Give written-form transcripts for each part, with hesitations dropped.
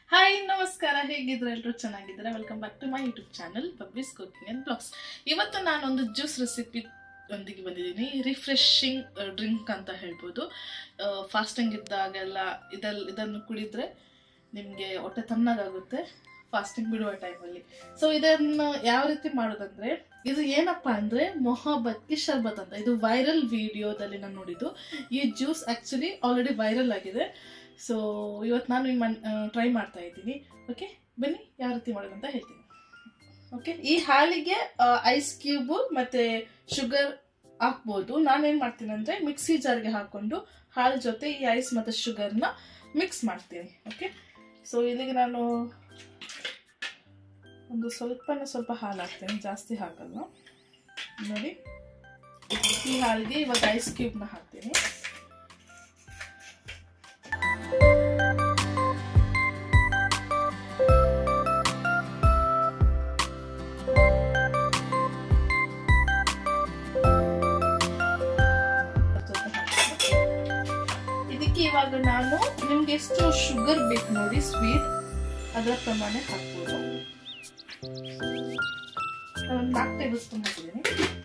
Hi ನಮಸ್ಕಾರ, ಹೇಗಿದ್ರೆ ಎಲ್ಲರೂ ಚೆನ್ನಾಗಿದ್ದಾರೆ. Welcome back to my YouTube channel Bubbly's cooking and blogs. ಇವತ್ತು ನಾನೊಂದು ಜ್ಯೂಸ್ ರೆಸಿಪಿ ಒಂದಿಗೆ ಬಂದಿದ್ದೀನಿ. ರಿಫ್ರೆಶಿಂಗ್ ಡ್ರಿಂಕ್ ಅಂತ ಹೇಳ್ಬೋದು. ಫಾಸ್ಟಿಂಗ್ ಇದ್ದಾಗೆಲ್ಲ ಇದನ್ನು ಕುಡಿದ್ರೆ ನಿಮಗೆ ಹೊಟ್ಟೆ ತಣ್ಣಗಾಗುತ್ತೆ ಫಾಸ್ಟಿಂಗ್ ಬಿಡುವ ಟೈಮಲ್ಲಿ. ಸೊ ಇದನ್ನು ಯಾವ ರೀತಿ ಮಾಡೋದಂದ್ರೆ, ಇದು ಏನಪ್ಪ ಅಂದರೆ ಮೊಹಬ್ಬತ್ ಕಿ ಶರ್ಬತ್ ಅಂತ. ಇದು ವೈರಲ್ ವಿಡಿಯೋದಲ್ಲಿ ನಾನು ನೋಡಿದ್ದು. ಈ ಜ್ಯೂಸ್ ಆ್ಯಕ್ಚುಲಿ ಆಲ್ರೆಡಿ ವೈರಲ್ ಆಗಿದೆ. ಸೊ ಇವತ್ತು ನಾನು ಟ್ರೈ ಮಾಡ್ತಾ ಇದ್ದೀನಿ. ಓಕೆ, ಬನ್ನಿ ಯಾವ ರೀತಿ ಮಾಡೋದಂತ ಹೇಳ್ತೀನಿ. ಓಕೆ, ಈ ಹಾಲಿಗೆ ಐಸ್ ಕ್ಯೂಬ್ ಮತ್ತು ಶುಗರ್ ಹಾಕ್ಬೋದು. ನಾನೇನು ಮಾಡ್ತೀನಿ ಅಂದರೆ ಮಿಕ್ಸಿ ಜಾರ್ಗೆ ಹಾಕ್ಕೊಂಡು ಹಾಲು ಜೊತೆ ಈ ಐಸ್ ಮತ್ತು ಶುಗರ್ನ ಮಿಕ್ಸ್ ಮಾಡ್ತೀನಿ. ಓಕೆ, ಸೊ ಇಲ್ಲಿಗೆ ನಾನು ಒಂದು ಸ್ವಲ್ಪ ಹಾಲು ಹಾಕ್ತೀನಿ, ಜಾಸ್ತಿ ಹಾಕಲ್ಲ. ನೋಡಿ, ಈ ಹಾಲಿಗೆ ಇವಾಗ ಐಸ್ ಕ್ಯೂಬ್ನ ಹಾಕ್ತೀನಿ. ಇದಕ್ಕೆ ಇವಾಗ ನಾನು ನಿಮ್ಗೆ ಎಷ್ಟು ಶುಗರ್ ಬೇಕು ನೋಡಿ, ಸ್ವೀಟ್ ಅದರ ಪ್ರಮಾಣ ಹಾಕ್ಬೋದು. 4 ಟೇಬಲ್ ಸ್ಪೂನ್ ಹಾಕಿದ್ದೀನಿ.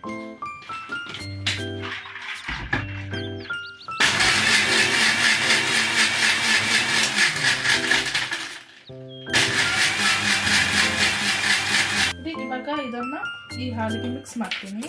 ಇವಾಗ ಇದನ್ನ ಈ ಹಾಲಿಗೆ ಮಿಕ್ಸ್ ಮಾಡ್ತೀನಿ.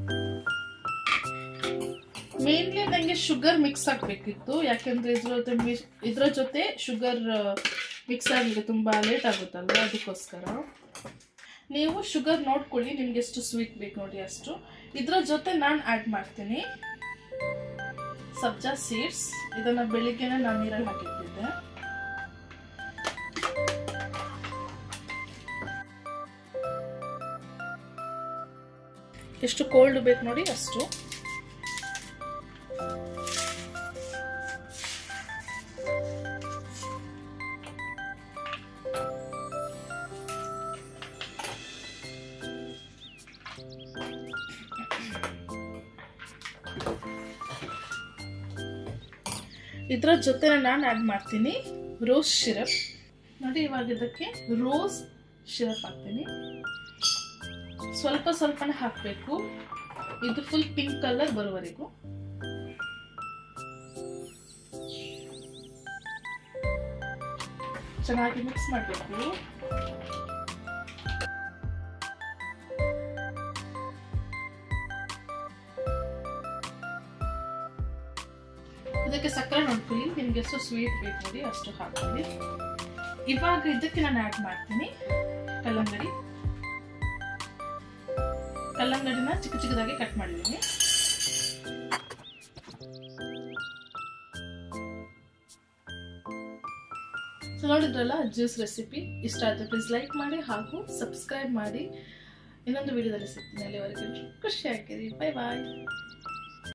ಮೇನ್ಲಿ ನನಗೆ ಶುಗರ್ ಮಿಕ್ಸ್ ಆಗಬೇಕಿತ್ತು, ಯಾಕೆಂದ್ರೆ ಇದ್ರ ಜೊತೆ ಶುಗರ್ ಮಿಕ್ಸ್ ಆಗಲಿಕ್ಕೆ ತುಂಬಾ ಲೇಟ್ ಆಗುತ್ತಲ್ವ, ಅದಕ್ಕೋಸ್ಕರ. ನೀವು ಶುಗರ್ ನೋಡ್ಕೊಳ್ಳಿ, ನಿಮ್ಗೆ ಎಷ್ಟು ಸ್ವೀಟ್ ಬೇಕು ನೋಡಿ ಅಷ್ಟು. ಇದ್ರ ಜೊತೆ ನಾನು ಆಡ್ ಮಾಡ್ತೀನಿ ಸಬ್ಜಾ ಸೀಡ್ಸ್. ಇದನ್ನ ಬೆಳಿಗ್ಗೆನೆ ನಾನು ನೀರಲ್ಲಿ ಹಾಕಿಟ್ಟಿದ್ದೆ. ಎಷ್ಟು ಕೋಲ್ಡ್ ಬೇಕು ನೋಡಿ ಅಷ್ಟು. ಇದರ ಜೊತೆ ನಾನು ಆಡ್ ಮಾಡ್ತೀನಿ ರೋಸ್ ಸಿರಪ್. ನೋಡಿ, ಇವಾಗ ಇದಕ್ಕೆ ರೋಸ್ ಸಿರಪ್ ಹಾಕ್ತೀನಿ. ಸ್ವಲ್ಪನೇ ಹಾಕಬೇಕು, ಇದು ಫುಲ್ ಪಿಂಕ್ ಕಲರ್ ಬರುವವರೆಗೂ. ಚೆನ್ನಾಗಿ ಮಿಕ್ಸ್ ಮಾಡಬೇಕು. ಇದಕ್ಕೆ ಸಕ್ಕರೆ ನೋಡ್ಕೊಳ್ಳಿ, ನಿಮ್ಗೆ ಎಷ್ಟು ಸ್ವೀಟ್ ಬೇಕು ನೋಡಿ ಅಷ್ಟು ಹಾಕ್ತೀನಿ. ಇವಾಗ ಇದಕ್ಕೆ ನಾನು ಆಡ್ ಮಾಡ್ತೀನಿ ಕಲ್ಲಂಗಡಿನ ಚಿಕ್ಕದಾಗಿ ಕಟ್ ಮಾಡಿದ್ದೀನಿ. ಸೊ ನೋಡಿದ್ರಲ್ಲ ಜ್ಯೂಸ್ ರೆಸಿಪಿ. ಇಷ್ಟ ಆದ್ರೆ ಪ್ಲೀಸ್ ಲೈಕ್ ಮಾಡಿ ಹಾಗೂ ಸಬ್ಸ್ಕ್ರೈಬ್ ಮಾಡಿ. ಇನ್ನೊಂದು ವಿಡಿಯೋದಲ್ಲಿ ಸಿಗ್ತೀನಿ. ಅಲ್ಲಿವರೆಗೂ ಖುಷಿ ಆಗಿರಿ. ಬೈ ಬಾಯ್.